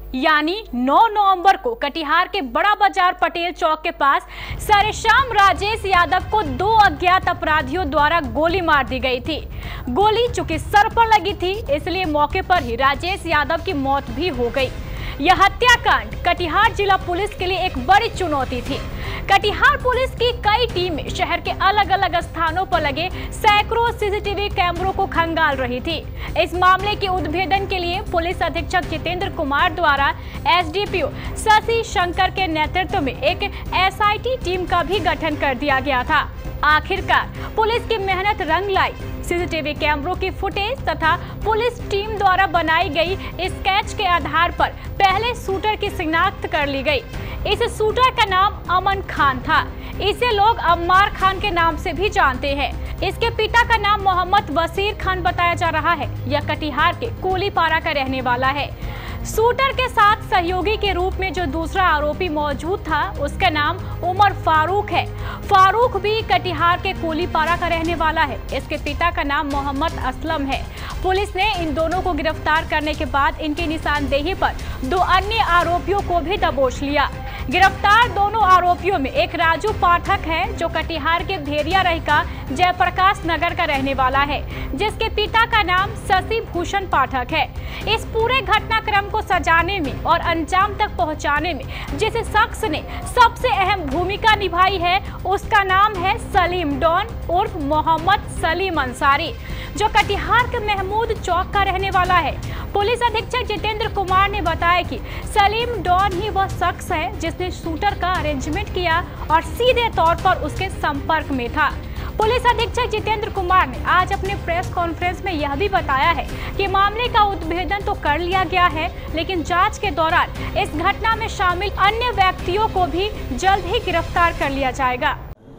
यानी 9 नवंबर को कटिहार के बड़ा बाजार पटेल चौक के पास सरेशाम राजेश यादव को 2 अज्ञात अपराधियों द्वारा गोली मार दी गई थी। गोली चूंकि सर पर लगी थी, इसलिए मौके पर ही राजेश यादव की मौत भी हो गई। यह हत्याकांड कटिहार जिला पुलिस के लिए एक बड़ी चुनौती थी। कटिहार पुलिस की कई टीमें शहर के अलग अलग स्थानों पर लगे सैकड़ों सीसीटीवी कैमरों को खंगाल रही थी। इस मामले के उद्भेदन के लिए पुलिस अधीक्षक जितेंद्र कुमार द्वारा एसडीपीओ शशि शंकर के नेतृत्व में एक एसआईटी टीम का भी गठन कर दिया गया था। आखिरकार पुलिस की मेहनत रंग लाई। सीसीटीवी कैमरों की फुटेज तथा पुलिस टीम द्वारा बनाई गई स्केच के आधार पर पहले शूटर की शिनाख्त कर ली गई। इस शूटर का नाम अमन खान था। इसे लोग अम्मार खान के नाम से भी जानते हैं। इसके पिता का नाम मोहम्मद वसीर खान बताया जा रहा है। यह कटिहार के कोलीपारा का रहने वाला है। शूटर के साथ सहयोगी के रूप में जो दूसरा आरोपी मौजूद था, उसका नाम उमर फारूक है। फारूक भी कटिहार के कोलीपारा का रहने वाला है। इसके पिता का नाम मोहम्मद असलम है। पुलिस ने इन दोनों को गिरफ्तार करने के बाद इनकी निशानदेही पर 2 अन्य आरोपियों को भी दबोच लिया। गिरफ्तार दोनों आरोपियों में एक राजू पाठक है, जो कटिहार के भेरिया रहिका जयप्रकाश नगर का रहने वाला है, जिसके पिता का नाम शशि भूषण पाठक है। इस पूरे घटनाक्रम को सजाने में और अंजाम तक पहुंचाने में जिस शख्स ने सबसे अहम भूमिका निभाई है, उसका नाम है सलीम डॉन उर्फ मोहम्मद सलीम अंसारी, जो कटिहार के महमूद चौक का रहने वाला है। पुलिस अधीक्षक जितेंद्र कुमार ने बताया कि सलीम डॉन ही वह शख्स है जिसने शूटर का अरेंजमेंट किया और सीधे तौर पर उसके संपर्क में था। पुलिस अधीक्षक जितेंद्र कुमार ने आज अपने प्रेस कॉन्फ्रेंस में यह भी बताया है कि मामले का उद्भेदन तो कर लिया गया है, लेकिन जांच के दौरान इस घटना में शामिल अन्य व्यक्तियों को भी जल्द ही गिरफ्तार कर लिया जाएगा।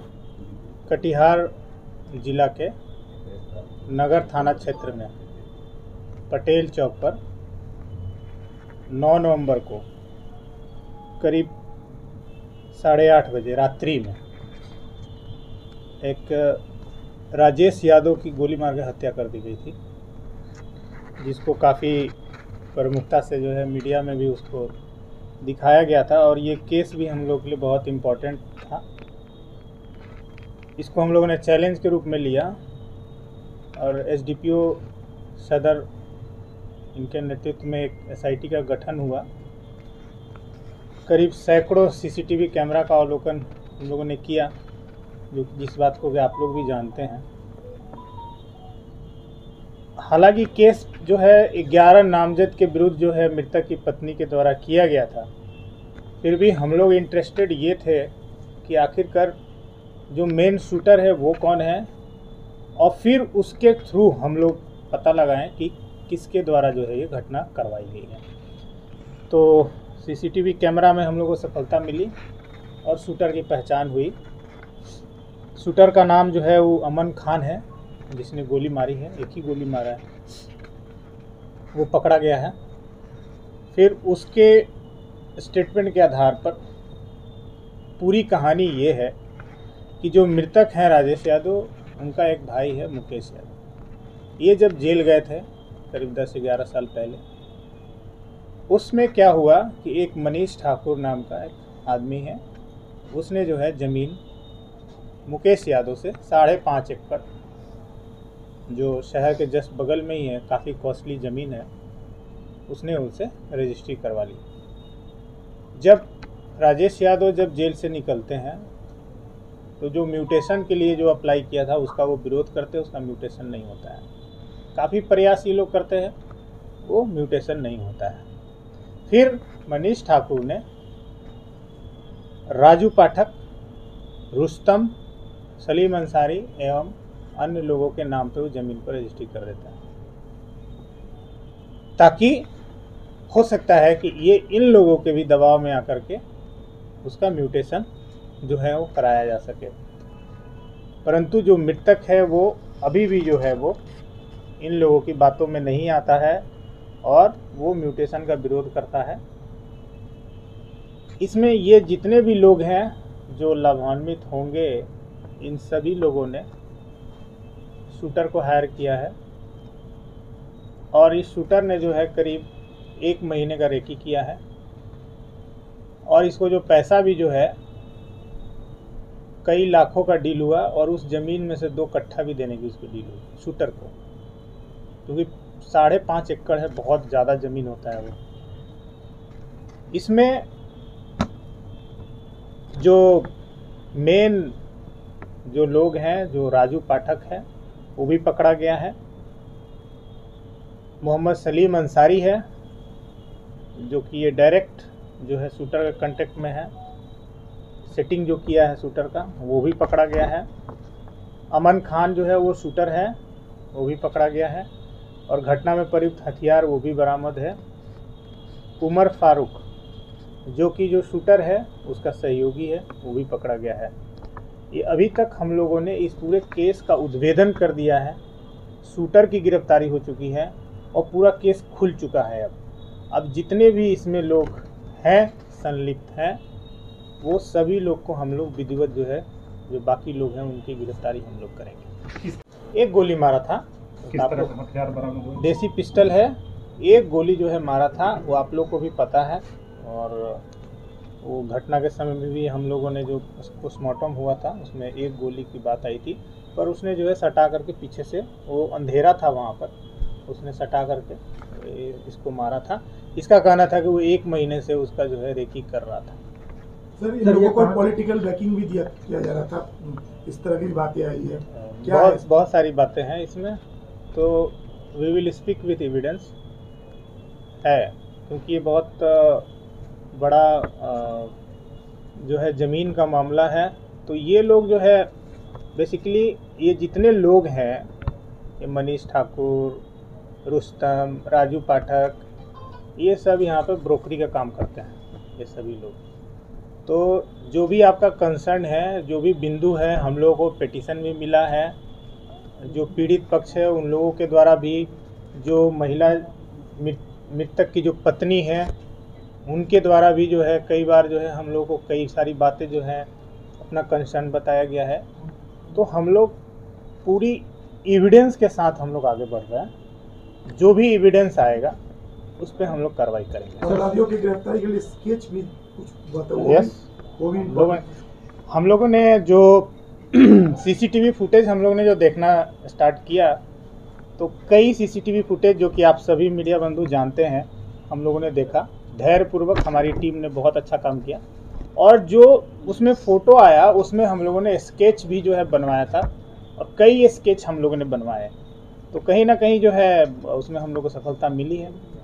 कटिहार जिला के नगर थाना क्षेत्र में पटेल चौक पर 9 नवंबर को करीब 8:30 बजे रात्रि में एक राजेश यादव की गोली मार के हत्या कर दी गई थी, जिसको काफ़ी प्रमुखता से जो है मीडिया में भी उसको दिखाया गया था और ये केस भी हम लोग के लिए बहुत इम्पोर्टेंट था। इसको हम लोगों ने चैलेंज के रूप में लिया और एसडीपीओ सदर इनके नेतृत्व में एक एसआईटी का गठन हुआ। करीब सैकड़ों सीसीटीवी कैमरा का अवलोकन हम लोगों ने किया, जिस बात को भी आप लोग भी जानते हैं। हालांकि केस जो है 11 नामजद के विरुद्ध जो है मृतक की पत्नी के द्वारा किया गया था, फिर भी हम लोग इंटरेस्टेड ये थे कि आखिरकार जो मेन शूटर है वो कौन है और फिर उसके थ्रू हम लोग पता लगाएं कि किसके द्वारा जो है ये घटना करवाई गई है। तो सीसीटीवी कैमरा में हम लोगों को सफलता मिली और शूटर की पहचान हुई। शूटर का नाम जो है वो अमन खान है, जिसने गोली मारी है, एक ही गोली मारा है, वो पकड़ा गया है। फिर उसके स्टेटमेंट के आधार पर पूरी कहानी ये है कि जो मृतक हैं राजेश यादव, उनका एक भाई है मुकेश यादव। ये जब जेल गए थे करीब 10-11 साल पहले, उसमें क्या हुआ कि एक मनीष ठाकुर नाम का एक आदमी है, उसने जो है ज़मीन मुकेश यादव से 5.5 एकड़, जो शहर के जस्ट बगल में ही है, काफ़ी कॉस्टली ज़मीन है, उसने उनसे रजिस्ट्री करवा ली। जब राजेश यादव जब जेल से निकलते हैं तो जो म्यूटेशन के लिए जो अप्लाई किया था उसका वो विरोध करते हैं, उसका म्यूटेशन नहीं होता है। काफ़ी प्रयास ये लोग करते हैं, वो म्यूटेशन नहीं होता है। फिर मनीष ठाकुर ने राजू पाठक, रुस्तम, सलीम अंसारी एवं अन्य लोगों के नाम पे वो ज़मीन पर रजिस्ट्री कर देता है, ताकि हो सकता है कि ये इन लोगों के भी दबाव में आकर के उसका म्यूटेशन जो है वो कराया जा सके। परंतु जो मृतक है वो अभी भी जो है वो इन लोगों की बातों में नहीं आता है और वो म्यूटेशन का विरोध करता है। इसमें ये जितने भी लोग हैं जो लाभान्वित होंगे, इन सभी लोगों ने शूटर को हायर किया है और इस शूटर ने जो है करीब 1 महीने का रेकी किया है और इसको जो पैसा भी जो है कई लाखों का डील हुआ और उस ज़मीन में से 2 कट्ठा भी देने की उसको डील हुई शूटर को, क्योंकि 5.5 एकड़ है, बहुत ज़्यादा ज़मीन होता है वो। इसमें जो मेन जो लोग हैं, जो राजू पाठक है वो भी पकड़ा गया है, मोहम्मद सलीम अंसारी है जो कि ये डायरेक्ट जो है शूटर के कांटेक्ट में है, सेटिंग जो किया है शूटर का वो भी पकड़ा गया है। अमन खान जो है वो शूटर है, वो भी पकड़ा गया है और घटना में प्रयुक्त हथियार वो भी बरामद है। उमर फारूक जो कि जो शूटर है उसका सहयोगी है, वो भी पकड़ा गया है। ये अभी तक हम लोगों ने इस पूरे केस का उद्भेदन कर दिया है, शूटर की गिरफ्तारी हो चुकी है और पूरा केस खुल चुका है। अब जितने भी इसमें लोग हैं संलिप्त हैं वो सभी लोग को हम लोग विधिवत जो है, जो बाकी लोग हैं उनकी गिरफ्तारी हम लोग करेंगे। एक गोली मारा था, किस तरह का हथियार बरामद हुआ? देसी पिस्टल है। एक गोली जो है मारा था वो आप लोग को भी पता है और वो घटना के समय में भी हम लोगों ने जो पोस्टमार्टम हुआ था उसमें एक गोली की बात आई थी, पर उसने जो है सटा करके पीछे से, वो अंधेरा था वहाँ पर, उसने सटा करके इसको मारा था। इसका कहना था कि वो 1 महीने से उसका जो है रेकी कर रहा था। सर इन लोगों को पॉलिटिकल बैकिंग भी किया जा रहा था, इस तरह की बातें आई है क्या? बहुत सारी बातें हैं इसमें, तो we will speak with evidence है, क्योंकि ये बहुत बड़ा जो है ज़मीन का मामला है। तो ये लोग जो है बेसिकली ये जितने लोग हैं, ये मनीष ठाकुर, रुस्तम, राजू पाठक, ये सब यहाँ पे ब्रोकरी का काम करते हैं ये सभी लोग। तो जो भी आपका कंसर्न है, जो भी बिंदु है, हम लोगों को पिटीशन भी मिला है, जो पीड़ित पक्ष है उन लोगों के द्वारा भी, जो महिला मृतक की जो पत्नी है उनके द्वारा भी जो है कई बार जो है हम लोगों को कई सारी बातें जो है अपना कंसर्न बताया गया है। तो हम लोग पूरी एविडेंस के साथ हम लोग आगे बढ़ रहे हैं, जो भी एविडेंस आएगा उस पर हम लोग कार्रवाई करेंगे। अपराधियों की गिरफ्तारी के लिए स्केच भी कुछ बताओ। यस, वो भी हम लोगों ने जो सीसीटीवी फुटेज हम लोगों ने जो देखना स्टार्ट किया, तो कई सीसीटीवी फुटेज जो कि आप सभी मीडिया बंधु जानते हैं, हम लोगों ने देखा। धैर्यपूर्वक हमारी टीम ने बहुत अच्छा काम किया और जो उसमें फ़ोटो आया उसमें हम लोगों ने स्केच भी जो है बनवाया था और कई स्केच हम लोगों ने बनवाए, तो कहीं ना कहीं जो है उसमें हम लोग को सफलता मिली है।